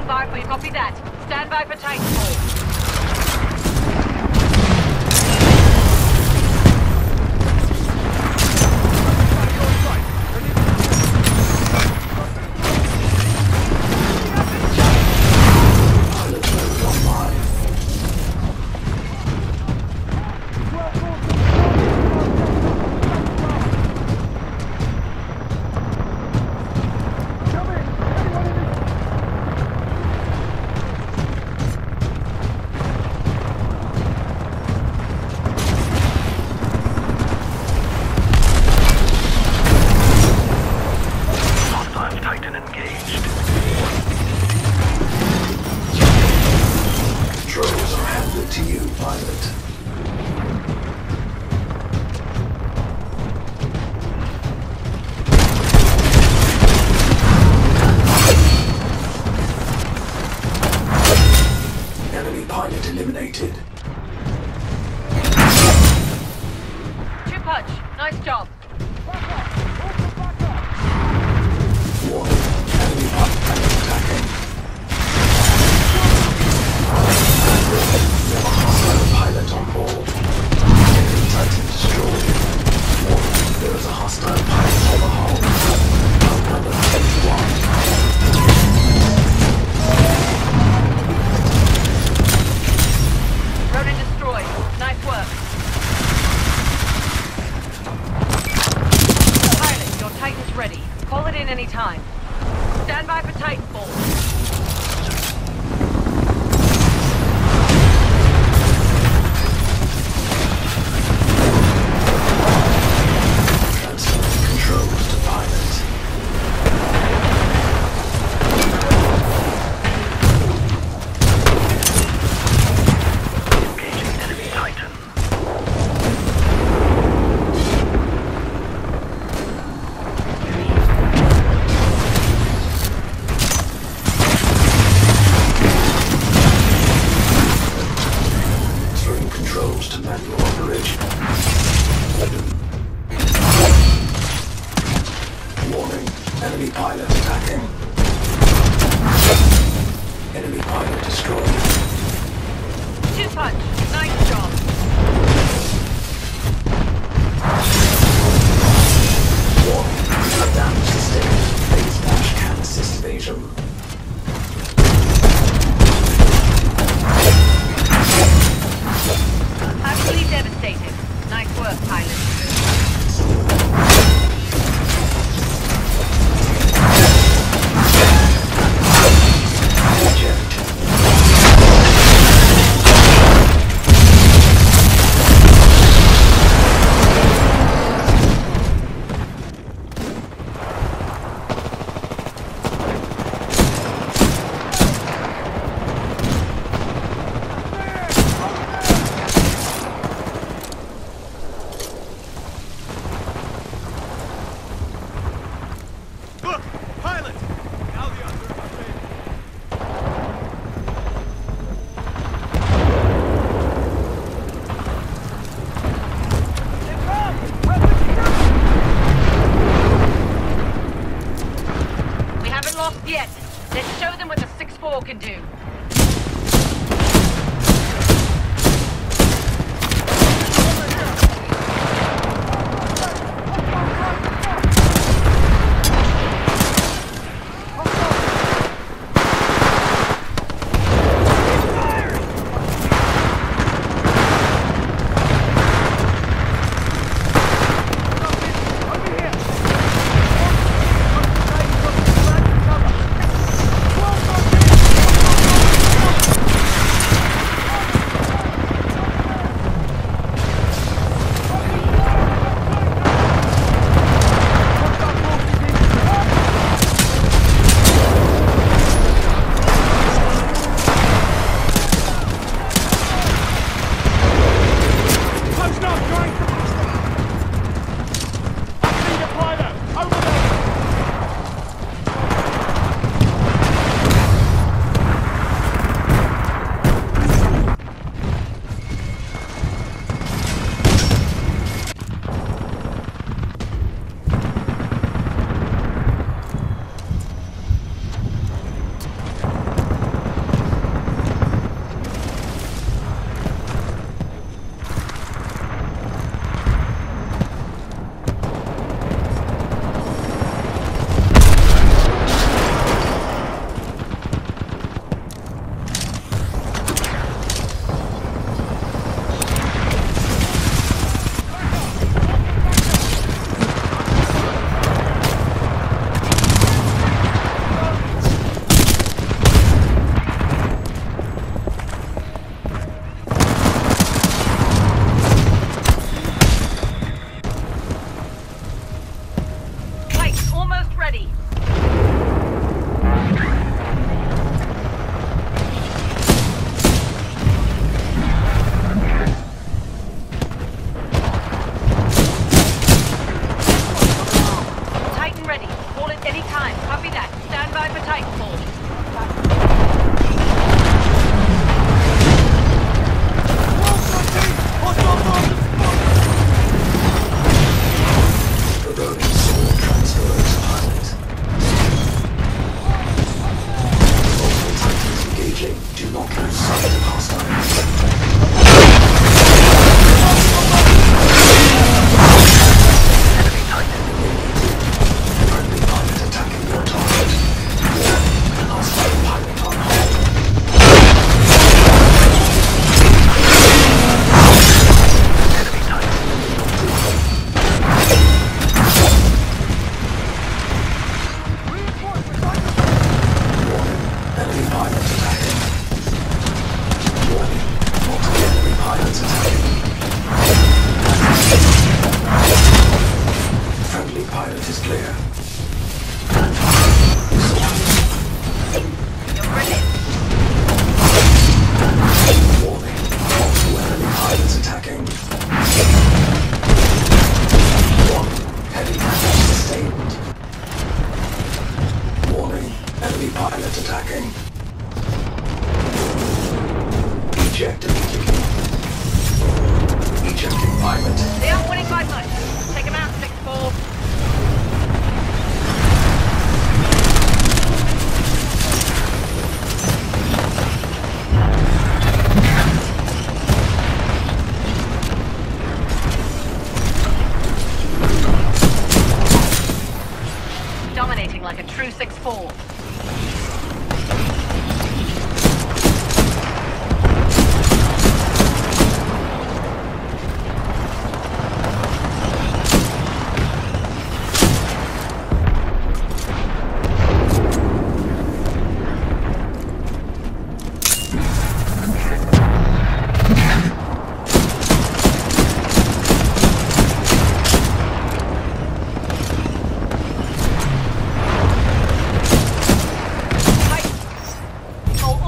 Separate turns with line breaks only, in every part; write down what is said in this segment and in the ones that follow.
Viper, copy that. Stand by for Titanfall.
Eliminated.
Two punch. Nice job.
Warning. Enemy pilot attacking. We have a hostile pilot on board. Enemy Titan destroyed. Warning. There is a hostile pilot on the hull. Outnumber 21.
Ronin destroyed. Nice work. Pilot, your Titan's ready. Call it in any time. Stand by for Titanfall.
Enemy pilot attacking. Enemy pilot destroyed.
Two punch. Nice job.
Warning. Damage sustained. Phase dash can assist evasion.
Absolutely devastated. Nice work, pilot. Yet. Let's show them what the 6-4 can do. Titanfall.
The Ronin sword transfers pilot. Multiple Titans engaging. Do not lose sight of hostiles. Enemy Titan eliminated. Friendly pilot attacking your target. Warning, hostile pilot on hold. Enemy Titan eliminated. Enemy pilot attacking. Warning, multiple enemy pilots attacking. Friendly pilot is clear.
You're ready.
Warning, multiple enemy pilots attacking. Warning, heavy damage sustained. Warning, enemy pilot attacking. Eject immediately. Ejecting pilot.
They aren't winning by much. Take them out, 6-4. Dominating like a true 6-4.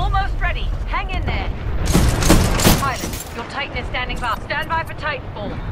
Almost ready. Hang in there. Pilot, your Titan is standing by. Stand by for Titanfall.